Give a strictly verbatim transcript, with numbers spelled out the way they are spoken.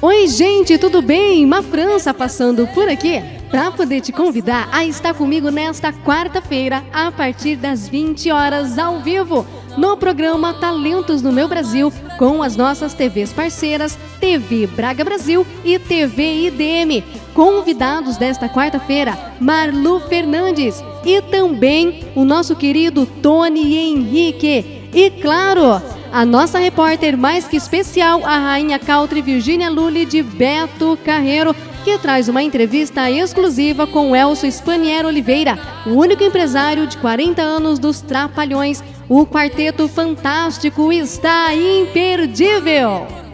Oi gente, tudo bem? Ma França passando por aqui para poder te convidar a estar comigo nesta quarta-feira a partir das vinte horas ao vivo no programa Talentos no Meu Brasil com as nossas T Vs parceiras T V Braga Brasil e T V I D M. Convidados desta quarta-feira, Marlu Fernandes e também o nosso querido Tony Henrique. E claro, a nossa repórter mais que especial, a rainha country Virgínia Lully de Beto Carreiro, que traz uma entrevista exclusiva com Elcio Spanier Oliveira, o único empresário de quarenta anos dos Trapalhões. O Quarteto Fantástico está imperdível!